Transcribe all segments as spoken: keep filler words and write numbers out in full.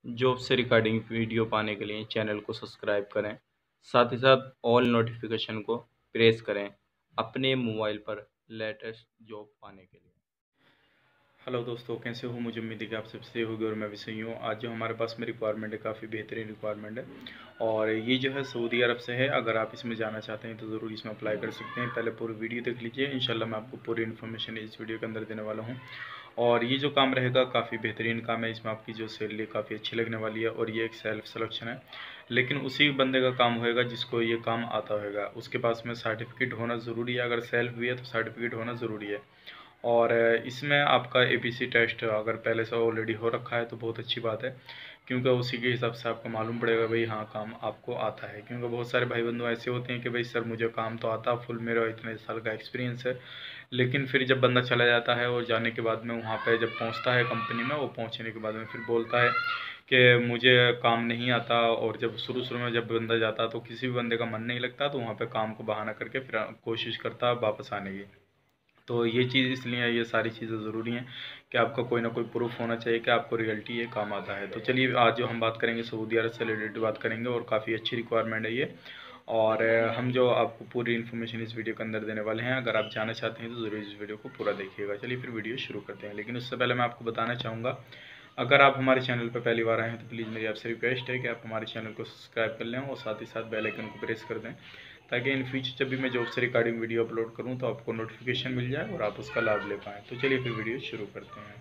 Job से recording video पाने के लिए चैनल को सब्सक्राइब करें। साथ ही साथ ऑल नोटिफिकेशन को प्रेस करें अपने मोबाइल पर लेटेस्ट जॉब पाने के लिए। हेलो दोस्तों, कैसे हो? मुझे उम्मीद है कि आप सबसे होगी और मैं भी सही हूँ। आज जो हमारे पास में रिक्वायरमेंट है काफ़ी बेहतरीन रिक्वायरमेंट है और ये जो है सऊदी अरब से है। अगर आप इसमें जाना चाहते हैं तो ज़रूर इसमें अप्लाई कर सकते हैं। पहले पूरी वीडियो देख लीजिए, इंशाल्लाह मैं आपको पूरी इन्फॉर्मेशन इस वीडियो के अंदर देने वाला हूँ। और ये जो काम रहेगा काफ़ी बेहतरीन काम है। इसमें आपकी जो सैलरी काफ़ी अच्छी लगने वाली है और ये एक सेल्फ सिलेक्शन है, लेकिन उसी बंदे का काम होएगा जिसको ये काम आता होगा। उसके पास में सर्टिफिकेट होना ज़रूरी है। अगर सेल्फ भी है तो सर्टिफिकेट होना ज़रूरी है। और इसमें आपका एपीसी टेस्ट अगर पहले से ऑलरेडी हो रखा है तो बहुत अच्छी बात है, क्योंकि उसी के हिसाब से आपको मालूम पड़ेगा भाई हाँ काम आपको आता है। क्योंकि बहुत सारे भाई बंधु ऐसे होते हैं कि भाई सर मुझे काम तो आता, फुल मेरा इतने साल का एक्सपीरियंस है, लेकिन फिर जब बंदा चला जाता है और जाने के बाद में वहाँ पे जब पहुँचता है कंपनी में, वो पहुँचने के बाद में फिर बोलता है कि मुझे काम नहीं आता। और जब शुरू शुरू में जब बंदा जाता तो किसी भी बंदे का मन नहीं लगता, तो वहाँ पे काम को बहाना करके फिर कोशिश करता वापस आने की। तो ये चीज़ इसलिए ये सारी चीज़ें ज़रूरी हैं कि आपका कोई ना कोई प्रूफ होना चाहिए कि आपको रियलिटी ये काम आता है। तो चलिए आज जो हम बात करेंगे सऊदी अरब से रिलेटेड बात करेंगे और काफ़ी अच्छी रिक्वायरमेंट है ये। और अ, हम जो आपको पूरी इन्फॉर्मेशन इस वीडियो के अंदर देने वाले हैं। अगर आप जानना चाहते हैं तो ज़रूर इस वीडियो को पूरा देखिएगा। चलिए फिर वीडियो शुरू करते हैं, लेकिन उससे पहले मैं आपको बताना चाहूँगा, अगर आप हमारे चैनल पर पहली बार आए हैं तो प्लीज़ मेरी आपसे रिक्वेस्ट है कि आप हमारे चैनल को सब्सक्राइब कर लें और साथ ही साथ बेल आइकन को प्रेस कर दें, ताकि इन फ्यूचर जब भी मैं जॉब से रिगार्डिंग वीडियो अपलोड करूं तो आपको नोटिफिकेशन मिल जाए और आप उसका लाभ ले पाएँ। तो चलिए फिर वीडियो शुरू करते हैं।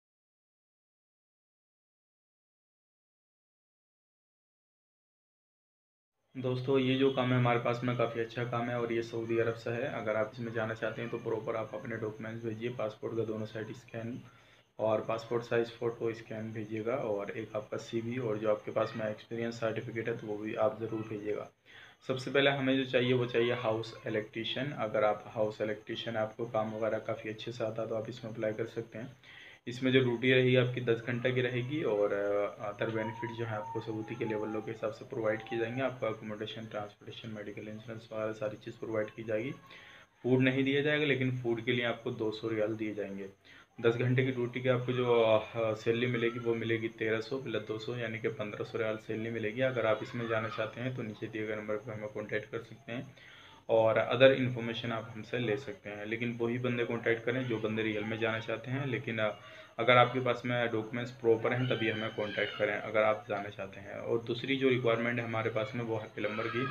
दोस्तों ये जो काम है हमारे पास में काफ़ी अच्छा काम है और ये सऊदी अरब से है। अगर आप इसमें जाना चाहते हैं तो प्रॉपर आप अपने डॉक्यूमेंट्स भेजिए, पासपोर्ट का दोनों साइड स्कैन और पासपोर्ट साइज़ फ़ोटो स्कैन भेजिएगा, और एक आपका सीवी और जो आपके पास में एक्सपीरियंस सर्टिफिकेट है तो वो भी आप ज़रूर भेजिएगा। सबसे पहले हमें जो चाहिए वो चाहिए हाउस इलेक्ट्रीशियन। अगर आप हाउस इलेक्ट्रीशियन आपको काम वगैरह काफ़ी अच्छे से आता है तो आप इसमें अप्लाई कर सकते हैं। इसमें जो ड्यूटी रहेगी आपकी दस घंटे की रहेगी और अदर बेनिफिट जो है आपको सऊदी के लेवलों के हिसाब से प्रोवाइड की जाएंगे। आपको अकोमोडेशन, ट्रांसपोर्टेशन, मेडिकल इंश्योरेंस वगैरह सारी चीज़ प्रोवाइड की जाएगी। फूड नहीं दिया जाएगा, लेकिन फूड के लिए आपको दो सौ रियाल दिए जाएंगे। दस घंटे की ड्यूटी के आपको जो सैलरी मिलेगी वो मिलेगी तेरह सौ प्लस दो सौ, यानी कि पंद्रह सौ रियाल सैलरी मिलेगी। अगर आप इसमें जाना चाहते हैं तो नीचे दिए गए नंबर पर हमें कॉन्टैक्ट कर सकते हैं और अदर इन्फॉर्मेशन आप हमसे ले सकते हैं। लेकिन वही बंदे कॉन्टैक्ट करें जो बंदे रियल में जाना चाहते हैं। लेकिन अगर आपके पास में डॉक्यूमेंट्स प्रॉपर हैं तभी हमें कॉन्टैक्ट करें अगर आप जाना चाहते हैं। और दूसरी जो रिक्वायरमेंट है हमारे पास में वो है प्लम्बर की।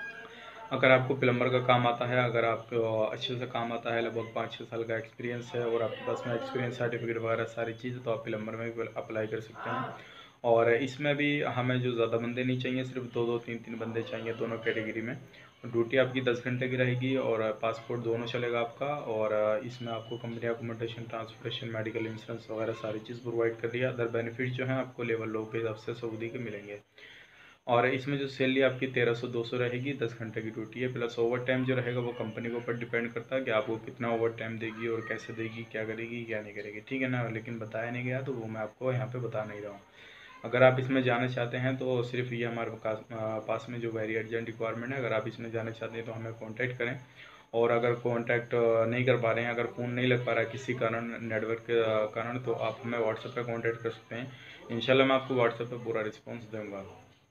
अगर आपको प्लम्बर का काम आता है, अगर आपको अच्छे से काम आता है, लगभग पाँच छः साल का एक्सपीरियंस है और आपके पास में एक्सपीरियंस सर्टिफिकेट वगैरह सारी चीज़, तो आप प्लम्बर में भी अप्लाई कर सकते हैं। और इसमें भी हमें जो ज़्यादा बंदे नहीं चाहिए, सिर्फ दो दो तीन तीन बंदे चाहिए दोनों कैटेगरी में। ड्यूटी आपकी दस घंटे की रहेगी और पासपोर्ट दोनों चलेगा आपका। और इसमें आपको company accommodation, transportation, medical insurance वगैरह सारी चीज़ प्रोवाइड कर रही है। अदर बेनिफिट जो हैं आपको लेवल लोग के हिसाब से सऊदी के मिलेंगे। और इसमें जो सैलरी आपकी तेरह सौ दो सौ रहेगी, दस घंटे की ड्यूटी है। प्लस ओवर टाइम जो रहेगा वो कंपनी के ऊपर डिपेंड करता है कि आपको कितना ओवर टाइम देगी और कैसे देगी, क्या करेगी क्या नहीं करेगी, ठीक है ना। लेकिन बताया नहीं गया तो वो मैं आपको यहाँ पे बता नहीं रहा हूँ। अगर आप इसमें जाना चाहते हैं तो सिर्फ ये हमारे पास पास में जो वेरी अर्जेंट रिक्वायरमेंट है, अगर आप इसमें जाना चाहते हैं तो हमें कॉन्टैक्ट करें। और अगर कॉन्टैक्ट नहीं कर पा रहे हैं, अगर फ़ोन नहीं लग पा रहा है किसी कारण, नेटवर्क के कारण, तो आप हमें व्हाट्सएप पर कॉन्टैक्ट कर सकते हैं। इंशाल्लाह मैं आपको व्हाट्सएप पर पूरा रिस्पॉन्स दूँगा।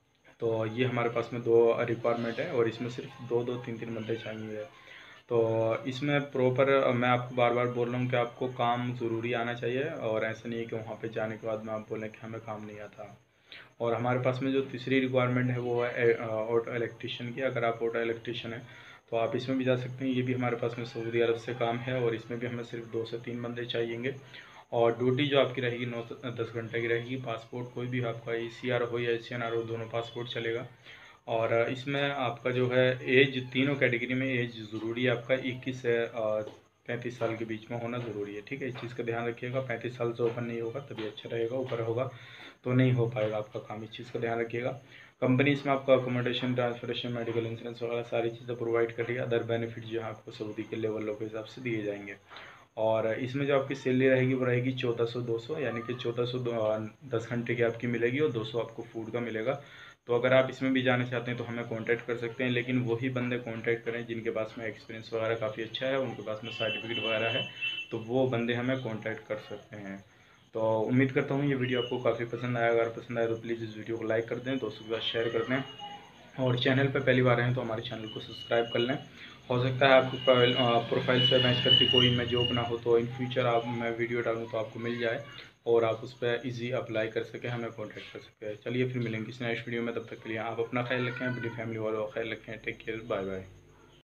तो ये हमारे पास में दो रिक्वायरमेंट है और इसमें सिर्फ दो दो तीन तीन बंदे चाहिए। तो इसमें प्रॉपर मैं आपको बार बार बोल रहा हूँ कि आपको काम ज़रूरी आना चाहिए, और ऐसा नहीं है कि वहाँ पे जाने के बाद में आप बोलें कि हमें काम नहीं आता। और हमारे पास में जो तीसरी रिक्वायरमेंट है वो है ऑटो इलेक्ट्रीशियन की। अगर आप ऑटो इलेक्ट्रीशियन हैं तो आप इसमें भी जा सकते हैं। ये भी हमारे पास में सऊदी अरब से काम है और इसमें भी हमें सिर्फ दो से तीन बंदे चाहिएंगे। और ड्यूटी जो आपकी रहेगी नौ दस घंटे की रहेगी। पासपोर्ट कोई भी आपका ई सी आर हो या एच एन आर हो, दोनों पासपोर्ट चलेगा। और इसमें आपका जो है एज, तीनों कैटेगरी में एज ज़रूरी है। आपका इक्कीस से पैंतीस साल के बीच में होना ज़रूरी है, ठीक है। इस चीज़ का ध्यान रखिएगा। पैंतीस साल से ऊपर नहीं होगा तभी अच्छा रहेगा, ऊपर होगा तो नहीं हो पाएगा आपका काम। इस चीज़ का ध्यान रखिएगा। कंपनी इसमें आपको अकोमोडेशन, ट्रांसपोर्टेशन, मेडिकल इंश्योरेंस वगैरह सारी चीज़ें प्रोवाइड कर रही है। अदर बेनिफिट जो है आपको सऊदी के लेवलों के हिसाब से दिए जाएंगे। और इसमें जो आपकी सैलरी रहेगी वो रहेगी चौदह सौ दो सौ, यानी कि चौदह सौ दस घंटे की आपकी मिलेगी और दो सौ आपको फूड का मिलेगा। तो अगर आप इसमें भी जाना चाहते हैं तो हमें कांटेक्ट कर सकते हैं, लेकिन वही बंदे कांटेक्ट करें जिनके पास में एक्सपीरियंस वगैरह काफ़ी अच्छा है, उनके पास में सर्टिफिकेट वगैरह है, तो वो बंदे हमें कांटेक्ट कर सकते हैं। तो उम्मीद करता हूँ ये वीडियो आपको काफ़ी पसंद आया। अगर पसंद आया तो प्लीज़ इस वीडियो को लाइक कर दें, दोस्तों के साथ शेयर कर दें, और चैनल पर पहली बार हैं तो हमारे चैनल को सब्सक्राइब कर लें। हो सकता है आपको प्रोफाइल प्रोफाइल से मैच करती कोई मैं जॉब ना हो तो इन फ्यूचर आप मैं वीडियो डालूँ तो आपको मिल जाए और आप उस पर ईजी अप्लाई कर सकें, हमें कॉन्टैक्ट कर सकें। चलिए फिर मिलेंगे किसी नेक्स्ट वीडियो में, तब तक के लिए आप अपना ख्याल रखें, अपनी फैमिली वालों का ख्याल रखें। Take care, bye bye.